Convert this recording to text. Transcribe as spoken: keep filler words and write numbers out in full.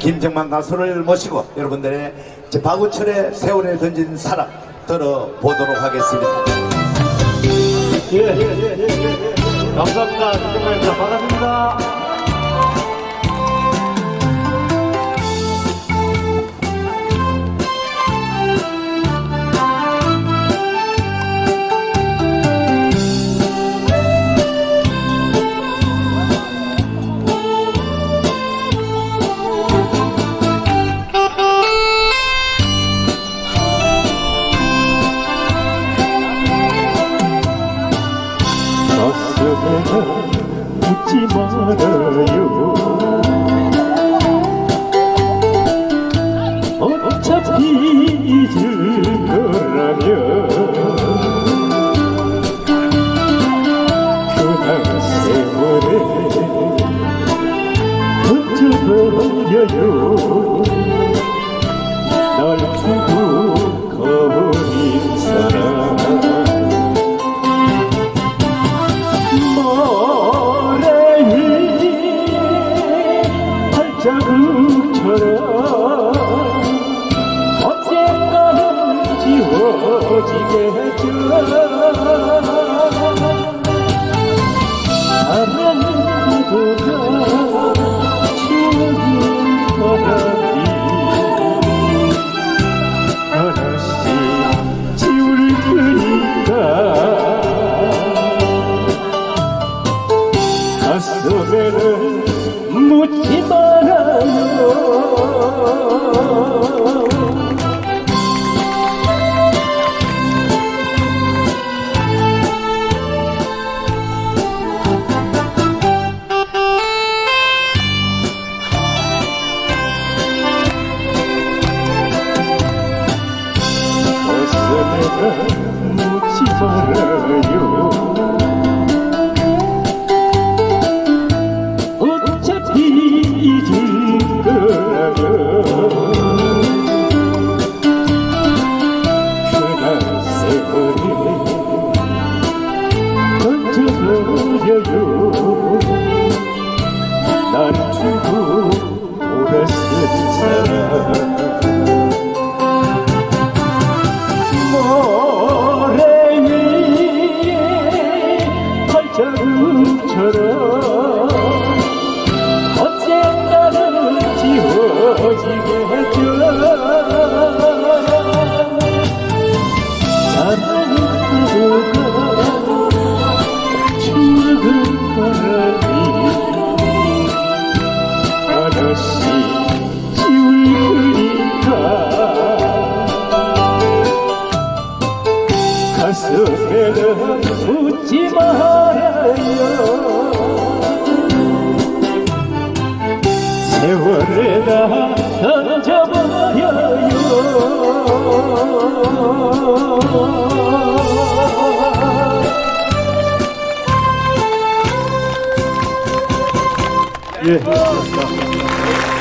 김정만 가수를 모시고 여러분들의 박우철의 세월에 던진 사랑 들어보도록 하겠습니다. 예, 예, 예, 예. 감사합니다. 김정만입니다. 반갑습니다. 웃지 말아요. 어차피 잊을 거라면 그날 세월에 던져버려요. 날 두고 거린 사람 자극처럼 언젠가는 지워지겠죠. 사랑보다 추억은 바람이 하나씩 지울 테니까 가슴에는 묻지 말아요. 가슴에는 묻지 말아요. 그날 세월에 던져버려요. 날 두고 돌아선 사람 모래 위에 발자국처럼 지워지겠죠. 사랑보다 추억은 바람이 하나씩 지울 거니까 가슴에는 묻지 말아요. 세월에다 던져버려요. 예.